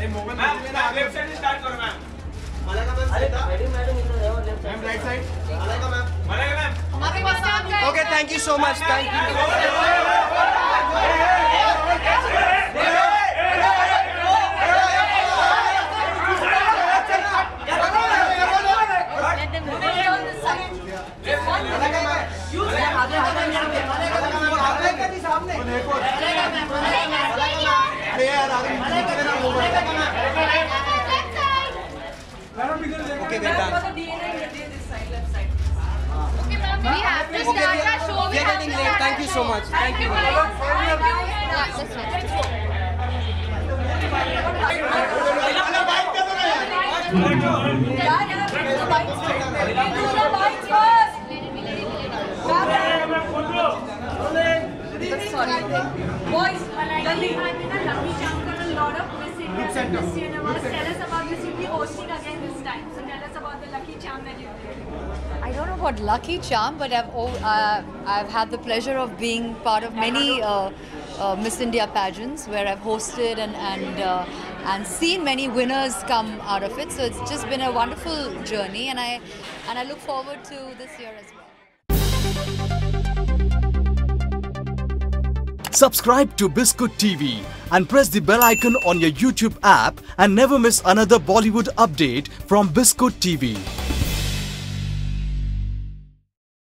Left side से start करो ma'am. Malaika ma'am left side right side Malaika ma'am Okay, thank you so much. Thank you. Okay, we're done. We have to start our show. We are getting late. Thank you so much. Thank you. Sorry. Boys, Lali. I've been a lucky charm for a lot of Miss India and Miss Universe. Tell us about this. You'll be hosting again this time. So tell us about the lucky charm that you did. I don't know about lucky charm, but I've had the pleasure of being part of many Miss India pageants where I've hosted and seen many winners come out of it. So it's just been a wonderful journey, and I look forward to this year as well. Subscribe to Biscuit TV and press the bell icon on your YouTube app and never miss another Bollywood update from Biscuit TV.